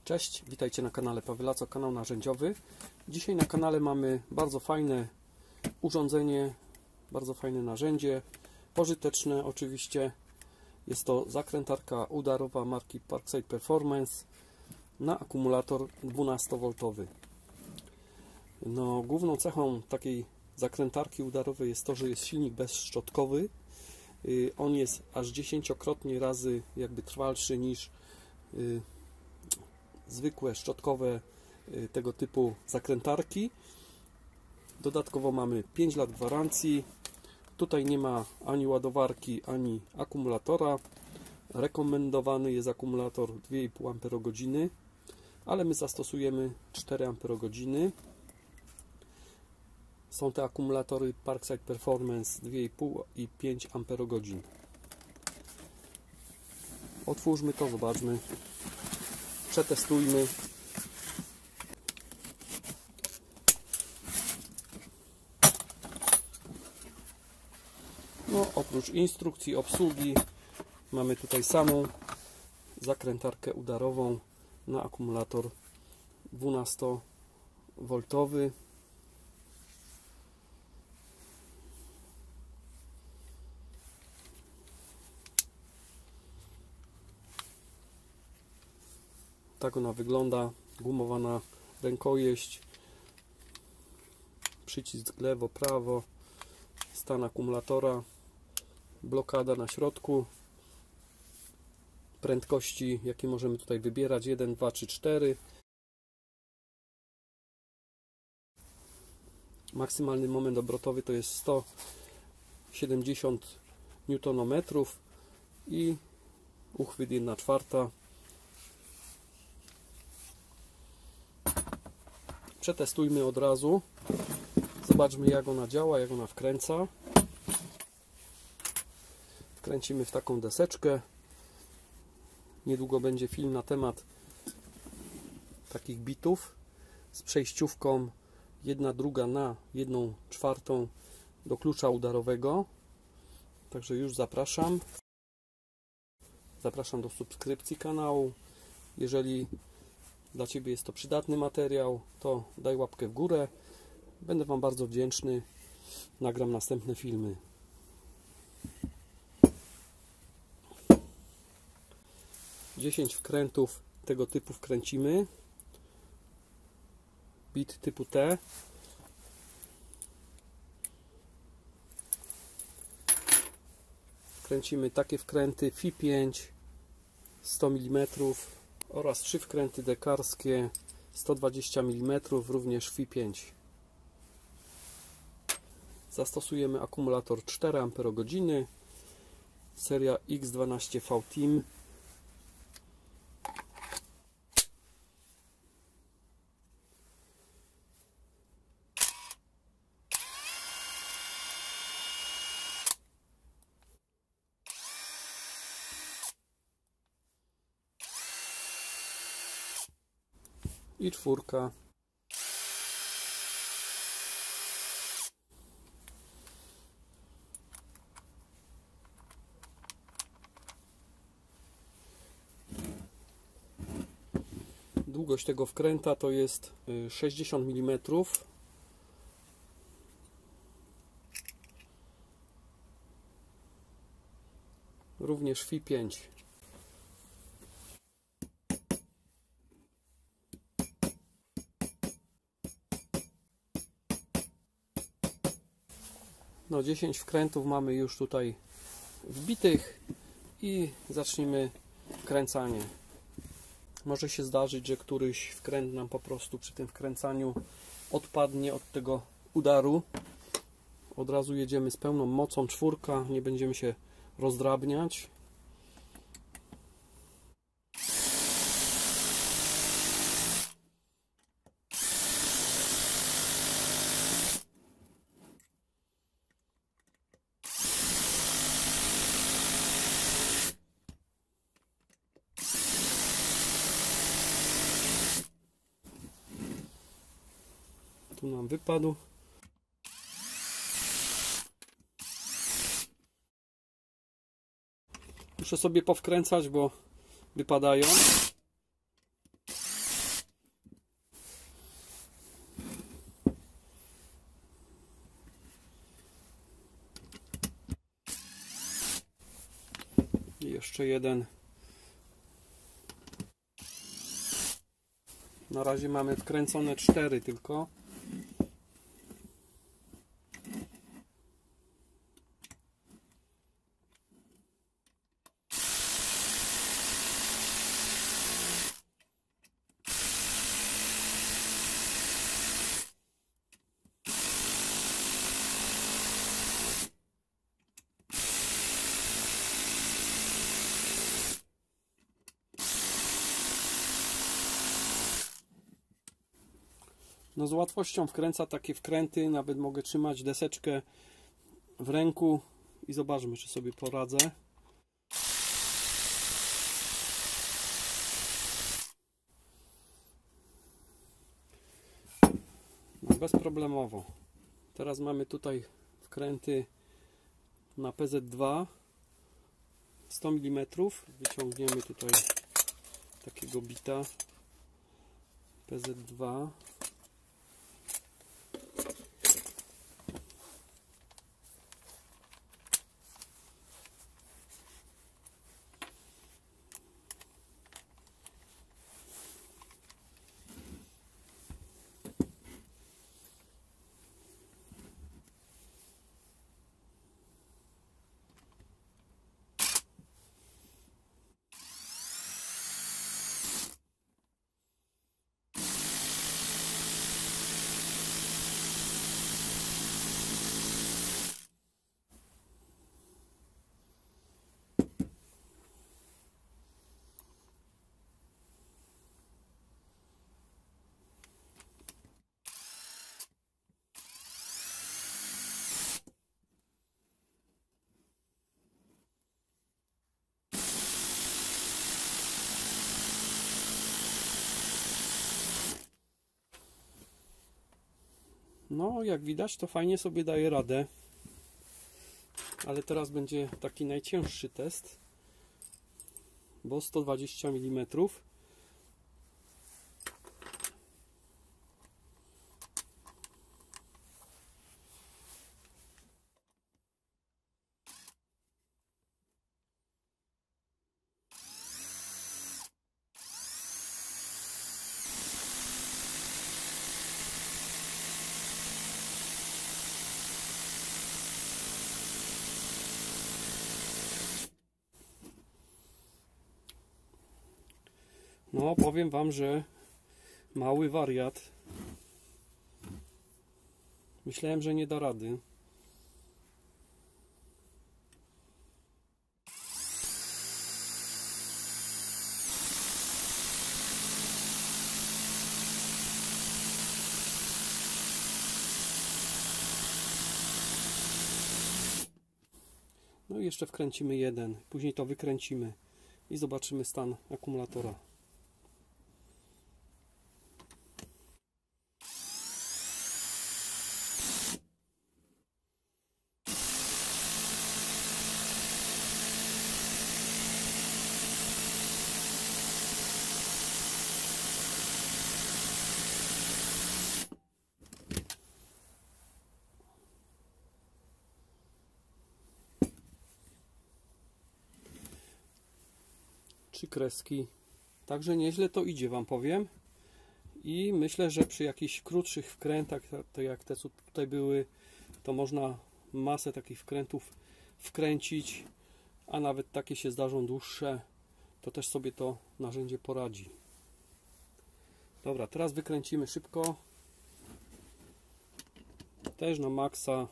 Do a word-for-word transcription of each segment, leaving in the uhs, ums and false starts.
Cześć, witajcie na kanale Paweł, kanał narzędziowy. Dzisiaj na kanale mamy bardzo fajne urządzenie, bardzo fajne narzędzie, pożyteczne oczywiście. Jest to zakrętarka udarowa marki Parkside Performance na akumulator dwunastowoltowy. No, główną cechą takiej zakrętarki udarowej jest to, że jest silnik bezszczotkowy. On jest aż dziesięciokrotnie razy jakby trwalszy niż zwykłe szczotkowe tego typu zakrętarki. Dodatkowo mamy pięć lat gwarancji. Tutaj nie ma ani ładowarki, ani akumulatora. Rekomendowany jest akumulator dwie i pół amperogodziny, ale my zastosujemy cztery amperogodziny. Są te akumulatory Parkside Performance dwie i pół i pięć amperogodzin. Otwórzmy to, zobaczmy, przetestujmy. No, oprócz instrukcji obsługi mamy tutaj samą zakrętarkę udarową na akumulator dwunastowoltowy. Tak ona wygląda, gumowana rękojeść, przycisk lewo, prawo, stan akumulatora, blokada na środku, prędkości jakie możemy tutaj wybierać jeden, dwa, trzy, cztery. Maksymalny moment obrotowy to jest sto siedemdziesiąt niutonometrów i uchwyt jedna czwarta. Przetestujmy od razu. Zobaczmy, jak ona działa, jak ona wkręca. Wkręcimy w taką deseczkę. Niedługo będzie film na temat takich bitów z przejściówką jedna druga na jedną czwartą do klucza udarowego. Także już zapraszam. Zapraszam do subskrypcji kanału. Jeżeli dla Ciebie jest to przydatny materiał, to daj łapkę w górę. Będę Wam bardzo wdzięczny. Nagram następne filmy. dziesięć wkrętów tego typu wkręcimy. Bit typu T. Wkręcimy takie wkręty F I pięć sto milimetrów oraz trzy wkręty dekarskie sto dwadzieścia milimetrów, również F I pięć. Zastosujemy akumulator cztery amperogodziny, seria X dwanaście V Team. I czwórka. Długość tego wkręta to jest sześćdziesiąt milimetrów. Również F I pięć. No, dziesięć wkrętów mamy już tutaj wbitych i zacznijmy wkręcanie. Może się zdarzyć, że któryś wkręt nam po prostu przy tym wkręcaniu odpadnie od tego udaru. Od razu jedziemy z pełną mocą, czwórka, nie będziemy się rozdrabniać. Tu nam wypadł. Muszę sobie powkręcać, bo wypadają. jeszcze jeden. Na razie mamy wkręcone cztery tylko. No z łatwością wkręca takie wkręty, nawet mogę trzymać deseczkę w ręku i zobaczmy, czy sobie poradzę. No bezproblemowo. Teraz mamy tutaj wkręty na P Z dwa sto milimetrów. Wyciągniemy tutaj takiego bita P Z dwa. No, jak widać, to fajnie sobie daje radę. Ale teraz będzie taki najcięższy test, bo sto dwadzieścia milimetrów. No, powiem Wam, że mały wariat. Myślałem, że nie da rady. No i jeszcze wkręcimy jeden, później to wykręcimy i zobaczymy stan akumulatora. Trzy kreski. Także nieźle to idzie, Wam powiem. I myślę, że przy jakichś krótszych wkrętach, to jak te co tutaj były, to można masę takich wkrętów wkręcić, a nawet takie się zdarzą dłuższe, to też sobie to narzędzie poradzi. Dobra, teraz wykręcimy szybko. Też na maksa.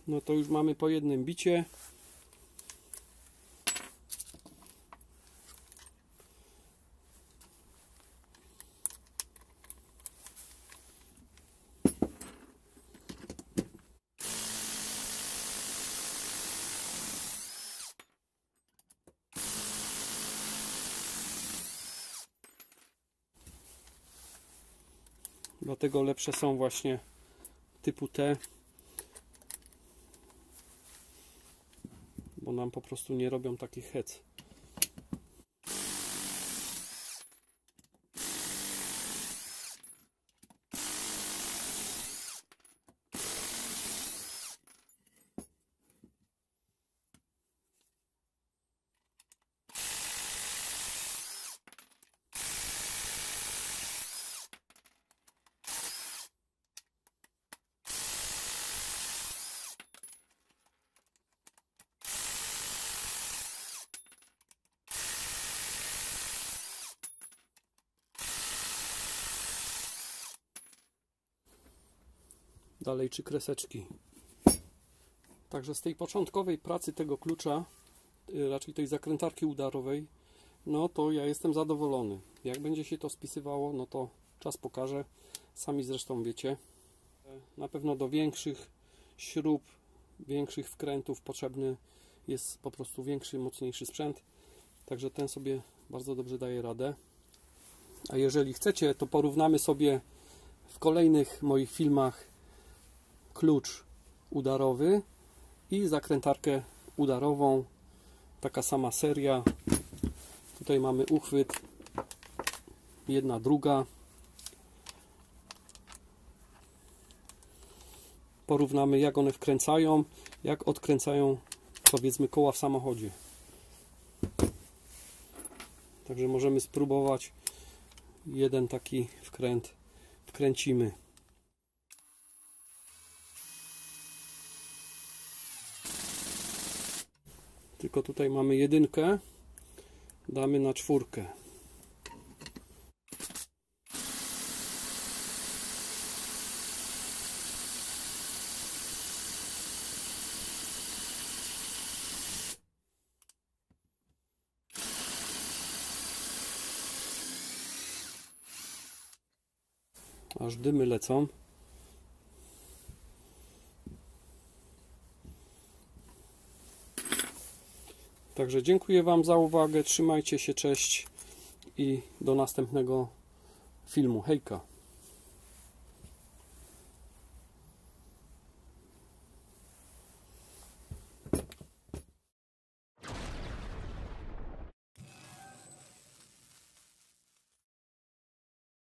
No to już mamy po jednym bicie. Dlatego lepsze są właśnie typu T, bo nam po prostu nie robią takich hec. Dalej trzy kreseczki. Także z tej początkowej pracy tego klucza, raczej tej zakrętarki udarowej, no to ja jestem zadowolony. Jak będzie się to spisywało, no to czas pokaże. Sami zresztą wiecie. Na pewno do większych śrub, większych wkrętów potrzebny jest po prostu większy, mocniejszy sprzęt. Także ten sobie bardzo dobrze daje radę. A jeżeli chcecie, to porównamy sobie w kolejnych moich filmach klucz udarowy i zakrętarkę udarową. Taka sama seria. Tutaj mamy uchwyt. Jedna, druga. Porównamy, jak one wkręcają, jak odkręcają, powiedzmy, koła w samochodzie. Także możemy spróbować. Jeden taki wkręt wkręcimy. Tylko tutaj mamy jedynkę, damy na czwórkę. Aż dymy lecą. Także dziękuję Wam za uwagę, trzymajcie się, cześć i do następnego filmu. Hejka!